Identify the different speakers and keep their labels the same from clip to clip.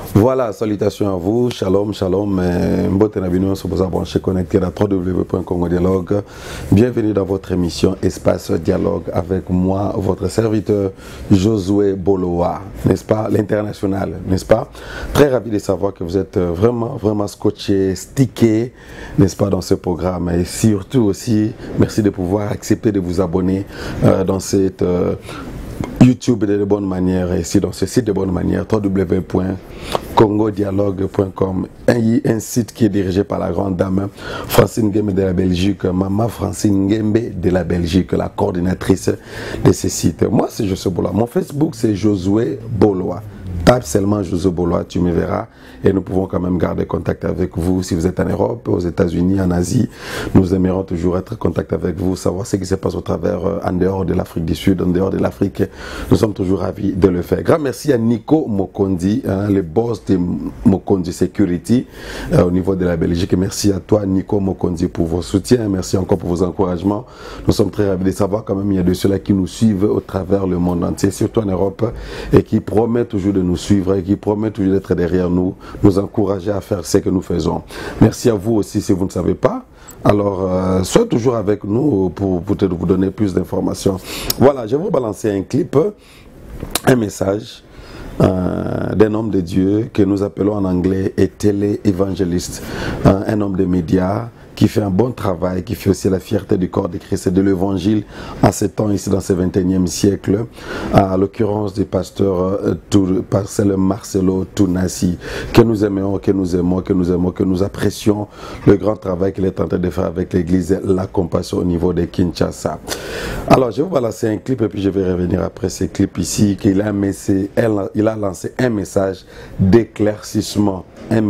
Speaker 1: Voilà, salutations à vous, shalom, shalom, bienvenue sur vos branchés connectés à www.congodialogue. Bienvenue dans votre émission Espace Dialogue avec moi, votre serviteur Josué Boloa, n'est-ce pas, l'international, n'est-ce pas? Très ravi de savoir que vous êtes vraiment scotché, stické, n'est-ce pas, dans ce programme. Et surtout aussi, merci de pouvoir accepter de vous abonner dans cette YouTube de bonne manière, et ici dans ce site de bonne manière, www.congodialogue.com, un site qui est dirigé par la grande dame Francine Nguembe de la Belgique, Maman Francine Nguembe de la Belgique, la coordinatrice de ce site. Moi, c'est Josué Boloa. Mon Facebook, c'est Josué Boloa. Tape seulement Josué Boloa, tu me verras, et nous pouvons quand même garder contact avec vous. Si vous êtes en Europe, aux États-Unis, en Asie, nous aimerons toujours être en contact avec vous, savoir ce qui se passe au travers, en dehors de l'Afrique du Sud, en dehors de l'Afrique. Nous sommes toujours ravis de le faire. Grand merci à Nico Mokondi, le boss de Mokondi Security au niveau de la Belgique. Merci à toi, Nico Mokondi, pour vos soutiens. Merci encore pour vos encouragements. Nous sommes très ravis de savoir quand même il y a de ceux-là qui nous suivent au travers le monde entier, surtout en Europe, et qui promettent toujours de nous suivre et qui promet toujours d'être derrière nous, nous encourager à faire ce que nous faisons. Merci à vous aussi si vous ne savez pas. Alors, soyez toujours avec nous pour peut-être vous donner plus d'informations. Voilà, je vais vous balancer un clip, un message d'un homme de Dieu que nous appelons en anglais un télé-évangéliste, un homme de médias qui fait un bon travail, qui fait aussi la fierté du corps de Christ et de l'évangile à ce temps ici dans ce 21e siècle, à l'occurrence du pasteur Marcelo Tounassi, que nous aimons, que nous apprécions le grand travail qu'il est en train de faire avec l'église La Compassion au niveau de Kinshasa. Alors, je vais vous balancer un clip et puis je vais revenir après ce clip ici, qu'il a lancé un message d'éclaircissement,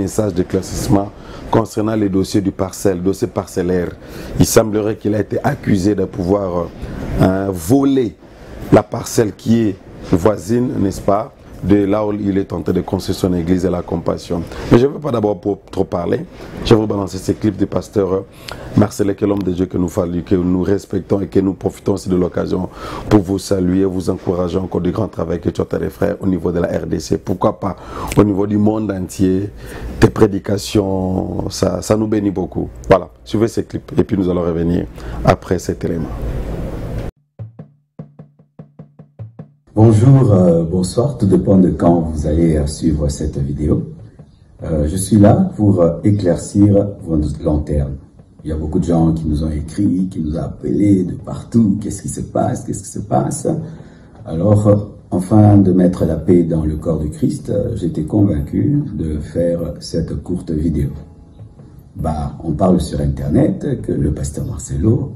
Speaker 1: concernant les dossiers du dossier parcellaire. Il semblerait qu'il a été accusé de pouvoir voler la parcelle qui est voisine, n'est-ce pas, de là où il est tenté de construire son église et La Compassion. Mais je ne veux pas d'abord trop parler. Je vais vous balancer ces clips du pasteur Marcelo, qui est l'homme de Dieu que nous respectons et que nous profitons aussi de l'occasion pour vous saluer, vous encourager encore du grand travail que tu as fait, les frères, au niveau de la RDC. Pourquoi pas au niveau du monde entier. Tes prédications, ça nous bénit beaucoup. Voilà, suivez ces clips et puis nous allons revenir après cet élément.
Speaker 2: Bonjour, bonsoir, tout dépend de quand vous allez suivre cette vidéo. Je suis là pour éclaircir votre lanterne. Il y a beaucoup de gens qui nous ont écrit, qui nous ont appelés de partout. Qu'est-ce qui se passe? Qu'est-ce qui se passe? Alors, afin de mettre la paix dans le corps du Christ, j'étais convaincu de faire cette courte vidéo. On parle sur Internet que le pasteur Marcelo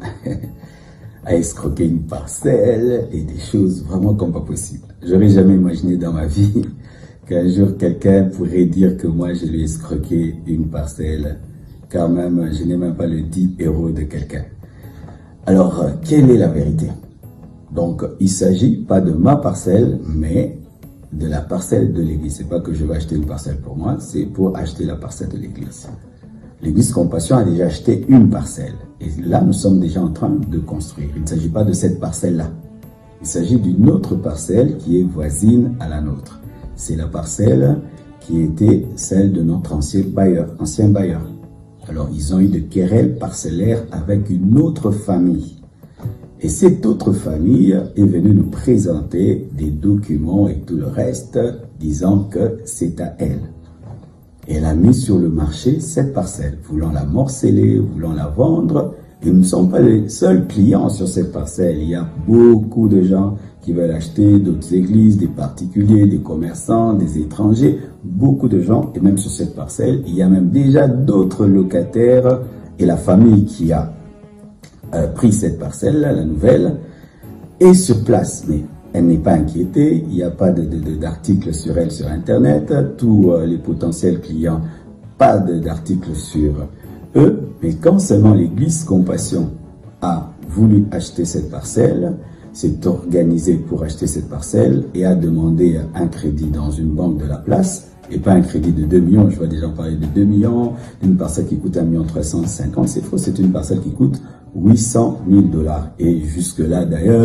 Speaker 2: à escroquer une parcelle et des choses vraiment comme pas possible. J'aurais jamais imaginé dans ma vie qu'un jour quelqu'un pourrait dire que moi je lui ai escroqué une parcelle, car même je n'ai même pas le dit héros de quelqu'un. Alors, quelle est la vérité? Donc, il ne s'agit pas de ma parcelle, mais de la parcelle de l'église. C'est pas que je vais acheter une parcelle pour moi, c'est pour acheter la parcelle de l'église. L'église Compassion a déjà acheté une parcelle. Et là, nous sommes déjà en train de construire. Il ne s'agit pas de cette parcelle-là. Il s'agit d'une autre parcelle qui est voisine à la nôtre. C'est la parcelle qui était celle de notre ancien bailleur. Alors, ils ont eu de querelles parcellaires avec une autre famille. Et cette autre famille est venue nous présenter des documents et tout le reste, disant que c'est à elle. Elle a mis sur le marché cette parcelle, voulant la morceler, voulant la vendre. Et nous ne sommes pas les seuls clients sur cette parcelle. Il y a beaucoup de gens qui veulent acheter, d'autres églises, des particuliers, des commerçants, des étrangers. Beaucoup de gens, et même sur cette parcelle, il y a même déjà d'autres locataires. Et la famille qui a pris cette parcelle, la nouvelle, est sur place. Mais elle n'est pas inquiétée, il n'y a pas d'article sur elle sur Internet, tous les potentiels clients, pas d'article sur eux, mais quand seulement l'église Compassion a voulu acheter cette parcelle, s'est organisée pour acheter cette parcelle et a demandé un crédit dans une banque de la place, et pas un crédit de 2 millions, je vois déjà parler de 2 millions, une parcelle qui coûte 1 350 000, c'est faux, c'est une parcelle qui coûte 800 000 $. Et jusque-là d'ailleurs,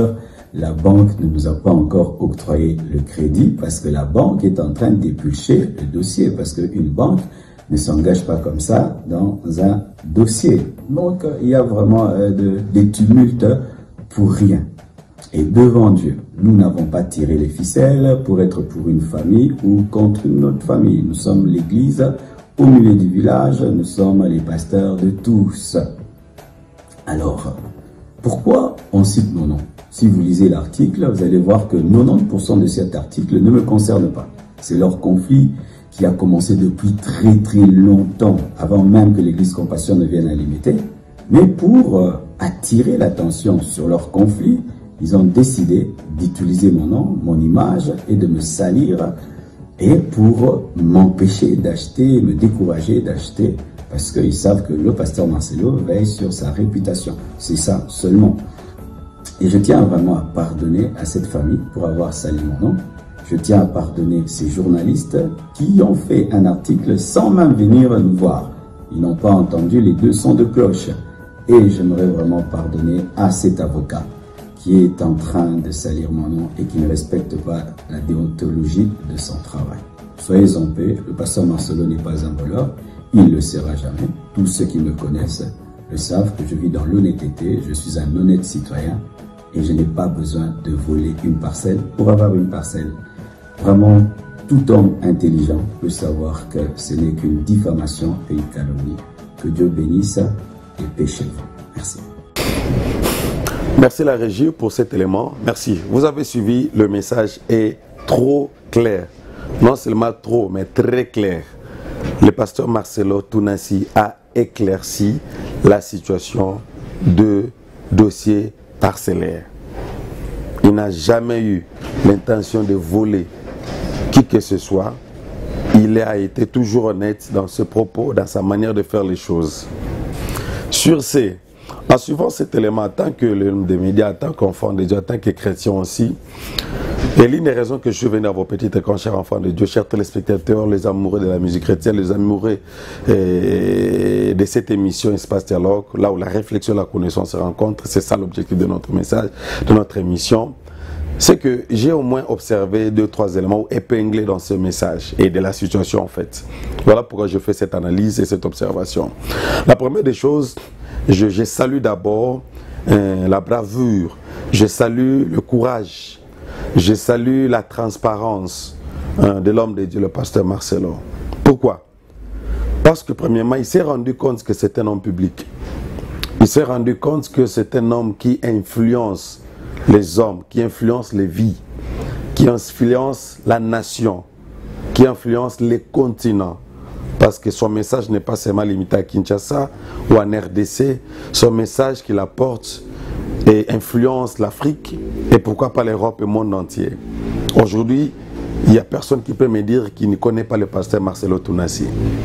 Speaker 2: la banque ne nous a pas encore octroyé le crédit parce que la banque est en train d'éplucher le dossier, parce qu'une banque ne s'engage pas comme ça dans un dossier. Donc, il y a vraiment des tumultes pour rien. Et devant Dieu, nous n'avons pas tiré les ficelles pour être pour une famille ou contre une autre famille. Nous sommes l'église au milieu du village, nous sommes les pasteurs de tous. Alors, pourquoi on cite nos noms? Si vous lisez l'article, vous allez voir que 90% de cet article ne me concerne pas. C'est leur conflit qui a commencé depuis très longtemps, avant même que l'église Compassion ne vienne à l'imiter. Mais pour attirer l'attention sur leur conflit, ils ont décidé d'utiliser mon nom, mon image et de me salir et pour m'empêcher d'acheter, me décourager d'acheter parce qu'ils savent que le pasteur Marcelo veille sur sa réputation. C'est ça seulement. Et je tiens vraiment à pardonner à cette famille pour avoir sali mon nom. Je tiens à pardonner ces journalistes qui ont fait un article sans même venir nous voir. Ils n'ont pas entendu les deux sons de cloche. Et j'aimerais vraiment pardonner à cet avocat qui est en train de salir mon nom et qui ne respecte pas la déontologie de son travail. Soyez en paix, le pasteur Marcelo n'est pas un voleur, il ne le sera jamais. Tous ceux qui me connaissent le savent que je vis dans l'honnêteté, je suis un honnête citoyen et je n'ai pas besoin de voler une parcelle pour avoir une parcelle. Vraiment, tout homme intelligent peut savoir que ce n'est qu'une diffamation et une calomnie. Que Dieu bénisse et péchez-vous. Merci.
Speaker 1: Merci la régie pour cet élément. Merci. Vous avez suivi, le message est trop clair. Non seulement trop, mais très clair. Le pasteur Marcelo Tounassi a éclairci la situation de dossier parcellaire. Il n'a jamais eu l'intention de voler qui que ce soit. Il a été toujours honnête dans ses propos, dans sa manière de faire les choses. Sur ce, en suivant cet élément, en tant que l'homme des médias, en tant qu'enfant de Dieu, en tant que chrétien aussi, et l'une des raisons que je suis venu à vos petites écrans, chers enfants de Dieu, chers téléspectateurs, les amoureux de la musique chrétienne, les amoureux de cette émission Espace Dialogue, là où la réflexion et la connaissance se rencontrent, c'est ça l'objectif de notre message, de notre émission, c'est que j'ai au moins observé 2-3 éléments épinglés dans ce message et de la situation en fait. Voilà pourquoi je fais cette analyse et cette observation. La première des choses, je salue d'abord la bravoure, je salue le courage, je salue la transparence de l'homme de Dieu, le pasteur Marcelo. Pourquoi? Parce que premièrement, il s'est rendu compte que c'est un homme public. Il s'est rendu compte que c'est un homme qui influence les hommes, qui influence les vies, qui influence la nation, qui influence les continents. Parce que son message n'est pas seulement limité à Kinshasa ou en RDC, son message qu'il apporte et influence l'Afrique et pourquoi pas l'Europe et le monde entier. Aujourd'hui, il n'y a personne qui peut me dire qu'il ne connaît pas le pasteur Marcelo Tounassi.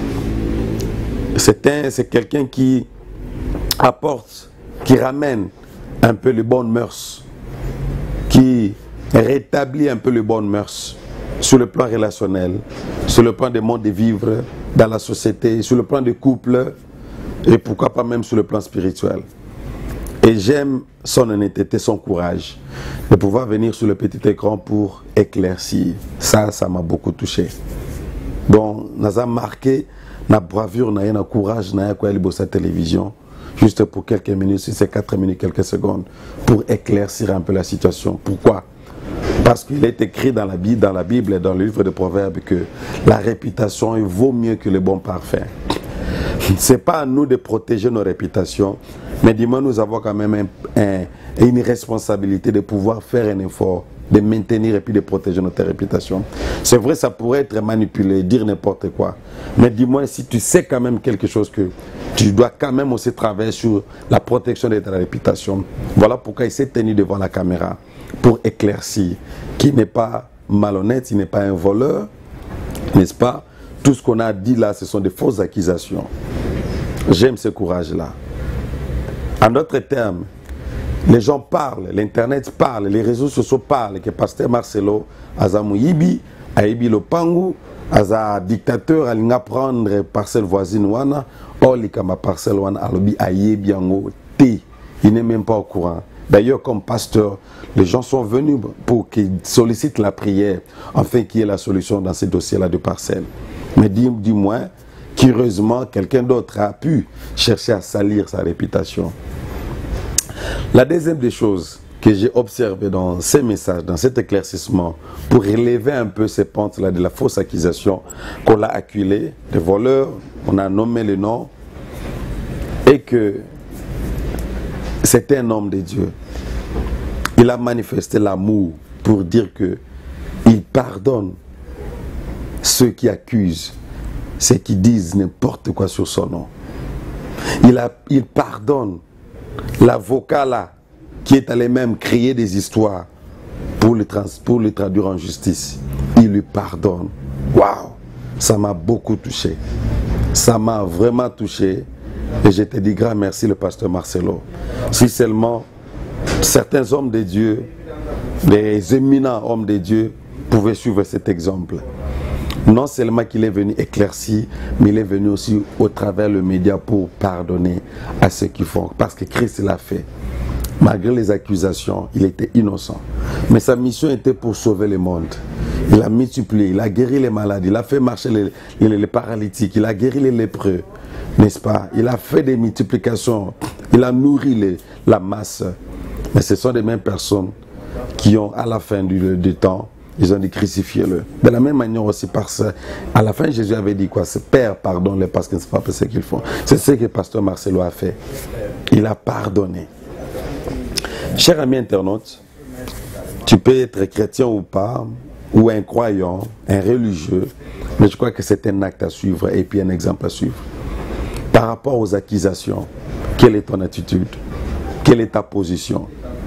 Speaker 1: C'est quelqu'un qui apporte, qui ramène un peu les bonnes mœurs, qui rétablit un peu les bonnes mœurs sur le plan relationnel, sur le plan des modes de vivre dans la société, sur le plan des couples et pourquoi pas même sur le plan spirituel. Et j'aime son honnêteté, son courage de pouvoir venir sur le petit écran pour éclaircir. Ça m'a beaucoup touché. Donc, nous avons marqué notre bravure, notre courage, notre télévision, juste pour quelques minutes, si c'est 4 minutes, quelques secondes, pour éclaircir un peu la situation. Pourquoi? Parce qu'il est écrit dans la Bible et dans le livre de Proverbes que la réputation vaut mieux que le bon parfum. Ce n'est pas à nous de protéger nos réputations, mais dis-moi, nous avons quand même une responsabilité de pouvoir faire un effort, de maintenir et puis de protéger notre réputation. C'est vrai, ça pourrait être manipulé, dire n'importe quoi. Mais dis-moi, si tu sais quand même quelque chose que tu dois quand même aussi travailler sur la protection de ta réputation. Voilà pourquoi il s'est tenu devant la caméra pour éclaircir qu'il n'est pas malhonnête, il n'est pas un voleur, n'est-ce pas? Tout ce qu'on a dit là, ce sont des fausses accusations. J'aime ce courage-là. En d'autres termes, les gens parlent, l'Internet parle, les réseaux sociaux parlent que pasteur Marcelo Azamuyibi, Aibi Lopangu, Aza dictateur, alinga prendre parcelle voisine wana, or likama parcelle wana alobi ayebi yango te. Il n'est même pas au courant. D'ailleurs, comme pasteur, les gens sont venus pour qu'ils sollicitent la prière, afin qu'il y ait la solution dans ces dossiers-là de parcelles. Mais du moins, qu'heureusement, quelqu'un d'autre a pu chercher à salir sa réputation. La deuxième des choses que j'ai observé dans ces messages, dans cet éclaircissement, pour élever un peu ces pentes-là de la fausse accusation qu'on l'a acculé, des voleurs, on a nommé le nom, et que c'était un homme de Dieu. Il a manifesté l'amour pour dire que il pardonne ceux qui accusent, ceux qui disent n'importe quoi sur son nom. Il pardonne l'avocat là, qui est allé même créer des histoires pour le traduire en justice. Il lui pardonne. Waouh! Ça m'a beaucoup touché. Ça m'a vraiment touché. Et je te dis grand merci, le pasteur Marcelo. Si seulement certains hommes de Dieu, les éminents hommes de Dieu, pouvaient suivre cet exemple. Non seulement qu'il est venu éclaircir, mais il est venu aussi au travers le média pour pardonner à ceux qui font. Parce que Christ l'a fait. Malgré les accusations, il était innocent. Mais sa mission était pour sauver le monde. Il a multiplié, il a guéri les malades, il a fait marcher les paralytiques, il a guéri les lépreux, n'est-ce pas? Il a fait des multiplications, il a nourri la masse. Mais ce sont les mêmes personnes qui ont, à la fin du temps, ils ont dit crucifiez-le. De la même manière aussi, parce à la fin, Jésus avait dit quoi? Père, pardonne-les parce qu'ils ne savent pas ce qu'ils font. C'est ce que le pasteur Marcelo a fait. Il a pardonné. Cher ami internaute, tu peux être chrétien ou pas, ou un croyant, un religieux, mais je crois que c'est un acte à suivre et puis un exemple à suivre. Par rapport aux accusations, quelle est ton attitude? Quelle est ta position?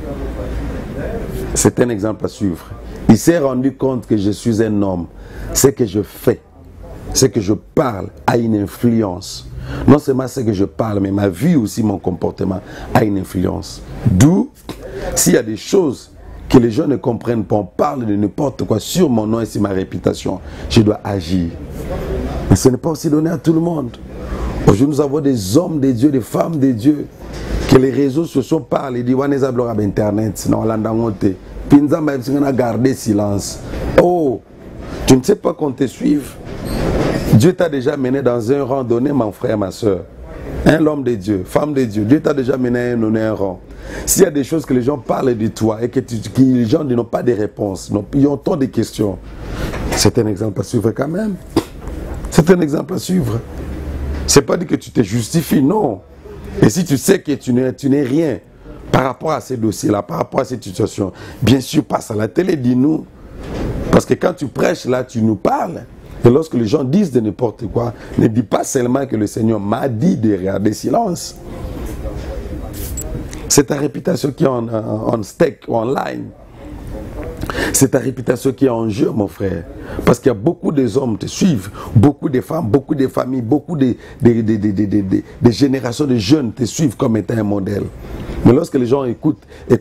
Speaker 1: C'est un exemple à suivre. Il s'est rendu compte que je suis un homme. Ce que je fais, ce que je parle a une influence. Non seulement ce que je parle, mais ma vie aussi, mon comportement a une influence. D'où, s'il y a des choses que les gens ne comprennent pas, on parle de n'importe quoi sur mon nom et sur ma réputation, je dois agir. Mais ce n'est pas aussi donné à tout le monde. Aujourd'hui, nous avons des hommes de Dieu, des femmes de Dieu, que les réseaux sociaux parlent. Ils disent, on est à Internet, sinon on a gardé silence. Oh, tu ne sais pas qu'on te suive. Dieu t'a déjà mené dans un rang donné, mon frère, ma soeur. L'homme de Dieu, femme de Dieu, Dieu t'a déjà mené un rang. S'il y a des choses que les gens parlent de toi et que les gens n'ont pas de réponses, ils ont tant de questions, c'est un exemple à suivre quand même. C'est un exemple à suivre. C'est pas dit que tu te justifies, non. Et si tu sais que tu n'es rien par rapport à ces dossiers-là, par rapport à cette situation, bien sûr, passe à la télé, dis-nous. Parce que quand tu prêches là, tu nous parles. Et lorsque les gens disent de n'importe quoi, ne dis pas seulement que le Seigneur m'a dit de regarder silence. C'est ta réputation qui est en stake, en ligne. C'est ta réputation qui est en jeu, mon frère. Parce qu'il y a beaucoup d'hommes qui te suivent, beaucoup de femmes, beaucoup de familles, beaucoup de générations de jeunes te suivent comme étant un modèle. Mais lorsque les gens écoutent, ils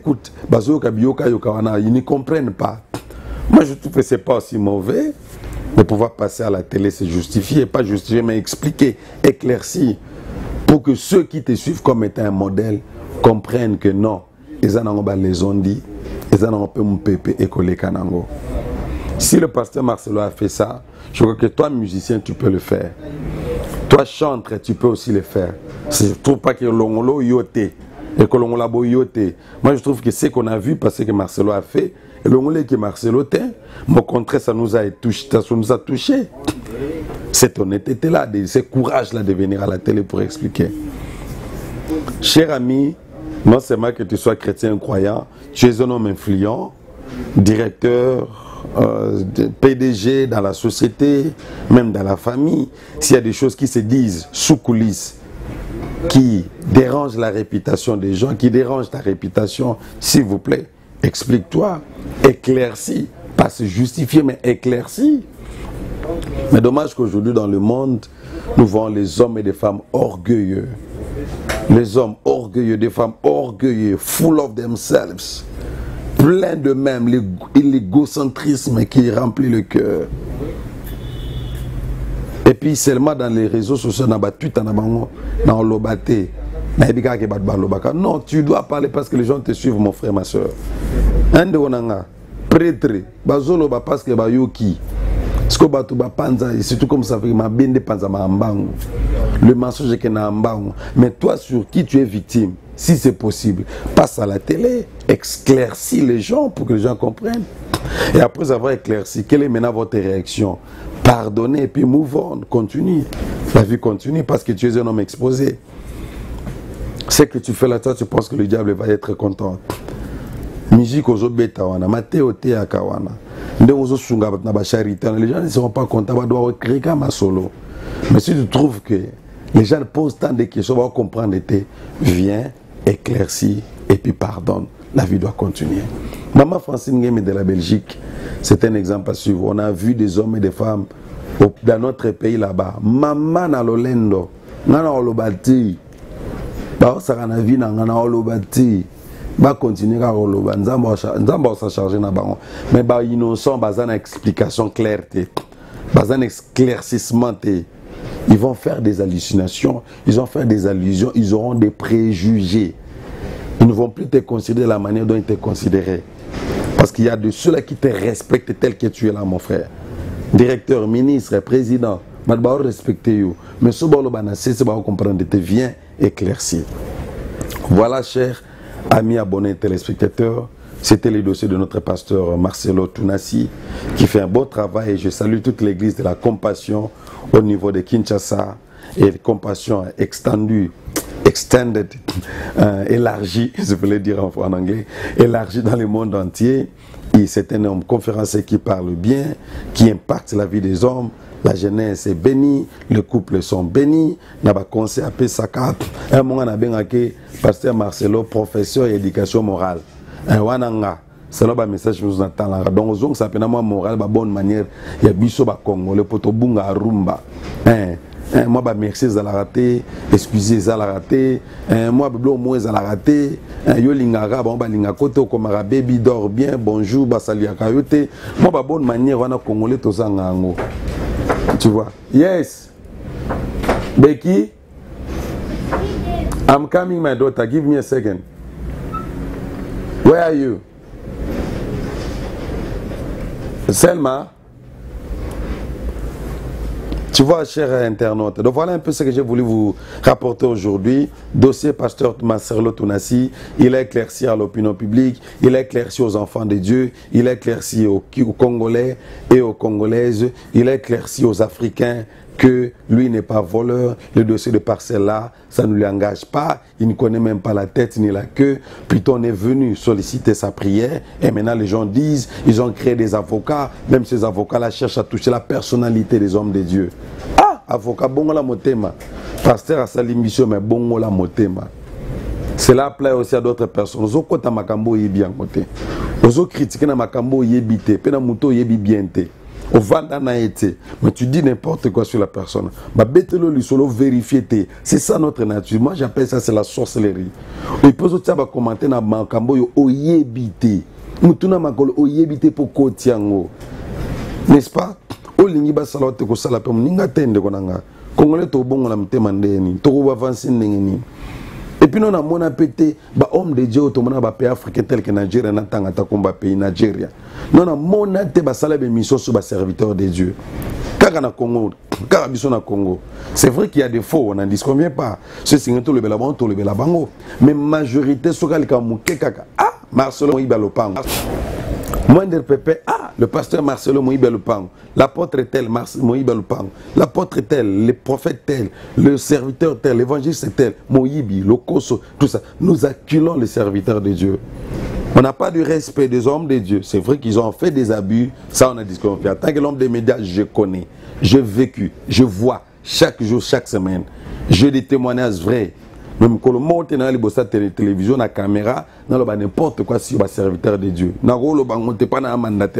Speaker 1: ne comprennent pas. Moi, je trouve que ce n'est pas aussi mauvais de pouvoir passer à la télé, se justifier, pas justifier, mais expliquer, éclaircir, pour que ceux qui te suivent comme étant un modèle comprennent que non, ils en ont les ont dit, ils en ont un peu écolé Kanango. Si le pasteur Marcelo a fait ça, je crois que toi, musicien, tu peux le faire. Toi, chanteur, tu peux aussi le faire. Je ne trouve pas que l'ongolo yote et que l'ongolabo yote. Moi, je trouve que ce qu'on a vu, parce que Marcelo a fait, et l'ongolais que Marcelo tient, au contraire, ça nous a touché. Cette honnêteté-là, ce courage-là de venir à la télé pour expliquer. Cher ami, non seulement que tu sois chrétien croyant, tu es un homme influent, directeur, PDG dans la société, même dans la famille. S'il y a des choses qui se disent sous coulisses, qui dérangent la réputation des gens, qui dérangent ta réputation, s'il vous plaît, explique-toi, éclaircis, pas se justifier, mais éclaircis. Mais dommage qu'aujourd'hui dans le monde, nous voyons les hommes et les femmes orgueilleux. Les hommes orgueilleux, des femmes orgueilleux, full of themselves, plein d'eux-mêmes, l'égocentrisme qui remplit le cœur. Et puis seulement dans les réseaux sociaux, dans le Non, tu dois parler parce que les gens te suivent, mon frère, ma soeur. Un de onanga, prêtre, bazolo ba parce que ba yoki. Ce que batu ba panza, surtout comme ça fait ma bende panza ma ambango. Le mensonge que na ambango. Mais toi, sur qui tu es victime, si c'est possible, passe à la télé, éclaircis les gens pour que les gens comprennent. Et après avoir éclairci, quelle est maintenant votre réaction? Pardonnez et puis move on, continue. La vie continue parce que tu es un homme exposé. Ce que tu fais là, toi, tu penses que le diable va être content. Musique aux bêta wana, Matteo Tea Kawana. Les gens ne seront pas contents, ils doivent créer comme un solo. Mais si tu trouves que les gens posent tant de questions, ils vont comprendre, viens, éclaircis et puis pardonne. La vie doit continuer. Maman Francine Nguembe de la Belgique, c'est un exemple à suivre. On a vu des hommes et des femmes dans notre pays là-bas. Maman na lolendo, nana olobati, ba osaka vie na ngana olobati. Va continuer à relever. Nous allons s'en charger. Mais les innocents, ils ont une explication claire. Ils ont un éclaircissement. Ils vont faire des hallucinations. Ils vont faire des allusions. Ils auront des préjugés. Ils ne vont plus te considérer de la manière dont ils te considéraient. Parce qu'il y a de ceux-là qui te respectent tel que tu es là, mon frère. Directeur, ministre, président. Je vais respecter vous. Mais ce que vous allez comprendre, viens éclaircir. Voilà, cher amis abonnés téléspectateurs, c'était le dossier de notre pasteur Marcelo Tunasi qui fait un beau travail et je salue toute l'église de la compassion au niveau de Kinshasa et de compassion extendue, extended, élargie, je voulais dire en anglais, élargie dans le monde entier. Et c'est un homme conférencier qui parle bien, qui impacte la vie des hommes. La jeunesse est bénie, les couples sont bénis. N'a pas conseil à Pesaka. Un moment, on a bien que pasteur Marcelo, professeur d'éducation morale. Un wananga, c'est là le message que nous entendons. Donc, ça peut être morale, de bonne manière. Il y a biso ba Congo, le potobunga rumba. Moi, merci à la raté, excusez à la raté. Moi, moins à la raté. Yo lingara, bon, lingakoto, comme baby dort bien, bonjour, basali akayote. Moi, bonne manière, on a congolais tous en ango. Tu vois? Yes. Becky? I'm coming, my daughter. Give me a second. Where are you? Selma? Tu vois, chers internautes, donc voilà un peu ce que j'ai voulu vous rapporter aujourd'hui. Dossier pasteur Marcelo Tunasi, il a éclairci à l'opinion publique, il a éclairci aux enfants de Dieu, il a éclairci aux Congolais et aux Congolaises, il a éclairci aux Africains que lui n'est pas voleur, le dossier de parcelle-là, ça ne lui engage pas, il ne connaît même pas la tête ni la queue, plutôt on est venu solliciter sa prière, et maintenant les gens disent, ils ont créé des avocats, même ces avocats-là cherchent à toucher la personnalité des hommes de Dieu. Ah, avocat, bongo la motema, pasteur a sa mission, mais bongo la motema. Cela plaît aussi à d'autres personnes. Ozo kota makambo yebi en côté. Ozo critiquer na makambo yebi te, pe na muto yebi bien te. Au vanda na été, mais tu dis n'importe quoi sur la personne. Bah bêtelo lui solo vérifier. C'est ça notre nature. Moi j'appelle ça c'est la sorcellerie. Et puis aussi va commenter na makambo yo oyebite. Mutuna makolo oyebite pour kotiango. N'est-ce pas? Olingi ba salote ko sala pe mninga tende konanga. Congolais to bongo la mtema ndeni. To ko avancer ndeni. Et puis nous avons pété bah homme de Dieu tout monde pays africain tel que Nigeria n'entend ta combat pays Nigeria. Nous avons monté bah salaire de mission sur bah serviteur de Dieu. Car na Congo, car biso na Congo. C'est vrai qu'il y a des faux, on n'en disconvient pas. Ce c'est tout le belabango, tout le belabango. Mais majorité sokali kamuke kaka. Ah, Marcelo Moïba Lopango. Moindre Pépé, ah, le pasteur Marcelo Moïba Lopango. L'apôtre tel, Moïba Lopango. L'apôtre tel, le prophète tel, le serviteur tel, l'évangéliste tel, Moïbi, le Koso, tout ça. Nous acculons les serviteurs de Dieu. On n'a pas du respect des hommes de Dieu. C'est vrai qu'ils ont fait des abus, ça on a disconfié. En tant que l'homme des médias, je connais, j'ai vécu, je vois chaque jour, chaque semaine. J'ai des témoignages vrais. Même quand le monde est dans la télévision, la caméra, n'importe quoi sur le serviteur de Dieu. Tu n'es pas mandaté.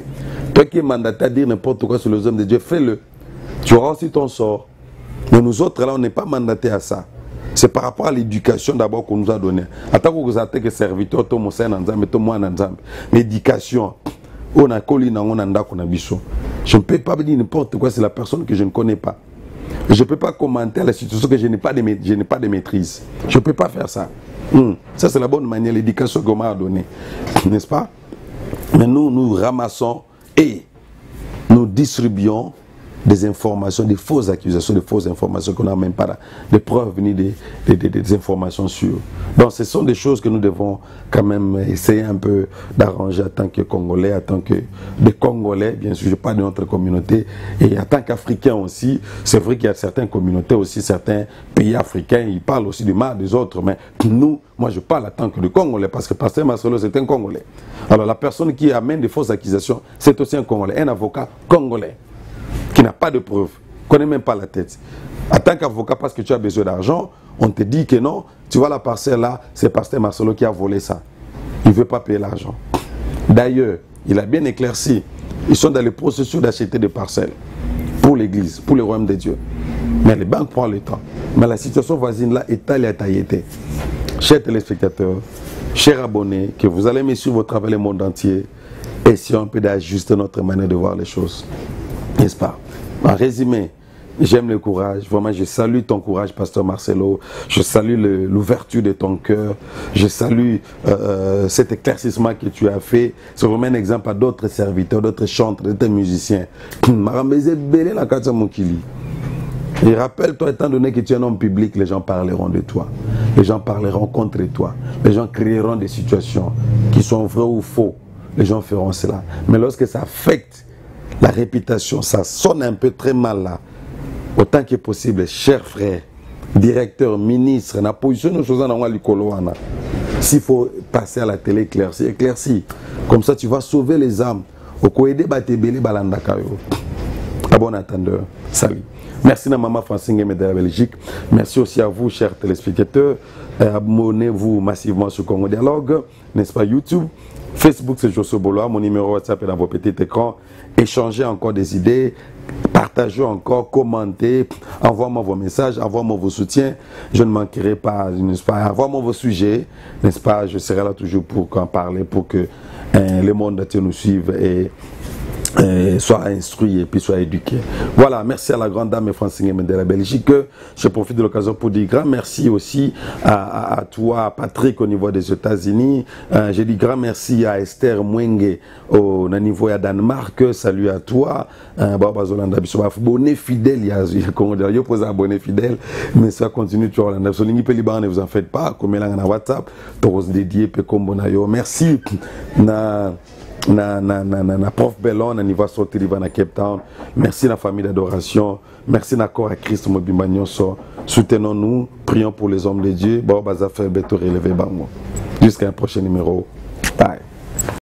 Speaker 1: Toi qui es mandaté à dire n'importe quoi sur les hommes de Dieu, fais-le. Tu auras aussi ton sort. Mais nous autres, là, on n'est pas mandaté à ça. C'est par rapport à l'éducation d'abord qu'on nous a donné. Attends que vous êtes que serviteur, toi, mon sein, l'éducation. On a collé dans on a biso. Je ne peux pas dire n'importe quoi, c'est la personne que je ne connais pas. Je ne peux pas commenter la situation que je n'ai pas de maîtrise. Je ne peux pas faire ça. Ça, c'est la bonne manière, l'éducation qu'on m'a donnée. N'est-ce pas? Mais nous ramassons et nous distribuons des informations, des fausses accusations, des fausses informations qu'on n'a même pas de preuves ni des informations sûres. Donc ce sont des choses que nous devons quand même essayer un peu d'arranger en tant que Congolais, en tant que des Congolais, bien sûr, je parle de notre communauté, et en tant qu'Africains aussi. C'est vrai qu'il y a certaines communautés aussi, certains pays africains, ils parlent aussi du mal des autres, mais nous, moi je parle en tant que Congolais, parce que Pasteur Marcelo c'est un Congolais. Alors la personne qui amène des fausses accusations, c'est aussi un Congolais, un avocat congolais, qui n'a pas de preuves, ne connaît même pas la tête. En tant qu'avocat, parce que tu as besoin d'argent, on te dit que non, tu vois la parcelle là, c'est Pasteur Marcelo qui a volé ça. Il ne veut pas payer l'argent. D'ailleurs, il a bien éclairci, ils sont dans le processus d'acheter des parcelles pour l'église, pour le royaume de Dieu. Mais les banques prennent le temps. Mais la situation voisine là est telle et taillée. Chers téléspectateurs, chers abonnés, que vous allez me suivre au travers du monde entier, essayons un peu d'ajuster notre manière de voir les choses. N'est-ce pas? En résumé, j'aime le courage. Vraiment, je salue ton courage, Pasteur Marcelo. Je salue l'ouverture de ton cœur. Je salue cet éclaircissement que tu as fait. C'est vraiment un exemple à d'autres serviteurs, d'autres chanteurs, d'autres musiciens. Et rappelle-toi, étant donné que tu es un homme public, les gens parleront de toi. Les gens parleront contre toi. Les gens créeront des situations qui sont vraies ou faux. Les gens feront cela. Mais lorsque ça affecte la réputation, ça sonne un peu très mal là. Autant que possible, chers frères, directeurs, ministres, na position de choses en l'icoloana. S'il faut passer à la télé, éclairci. Comme ça, tu vas sauver les âmes. Au Koede Batebele Balandakayo. À bon attendeur. Salut. Merci à Maman Francine de la Belgique. Merci aussi à vous, chers téléspectateurs. Abonnez-vous massivement sur Congo Dialogue, n'est-ce pas, YouTube. Facebook, c'est Josso Boloa. Mon numéro WhatsApp est dans vos petits écrans. Échangez encore des idées, partagez encore, commentez, envoyez-moi vos messages, envoyez-moi vos soutiens. Je ne manquerai pas, n'est-ce pas, envoyez-moi vos sujets, n'est-ce pas. Je serai là toujours pour en parler, pour que le monde entier nous suive et soit instruit et puis soit éduqué. Voilà, merci à la grande dame Francine de la Belgique. Je profite de l'occasion pour dire grand merci aussi à toi, Patrick, au niveau des États-Unis. Je dis grand merci à Esther Mwenge au niveau de Danemark. Salut à toi. Abonné fidèle, il y a abonné fidèle, mais ça continue toujours. Ne vous en faites pas, comme il y a un WhatsApp, pour se dédier, merci. Na prof Bellon, na niveau sortir na Cape Town. Merci la famille d'adoration. Merci na corps à Christ Mobimbanyoso. Soutenons-nous, prions pour les hommes de Dieu. Jusqu'à un prochain numéro.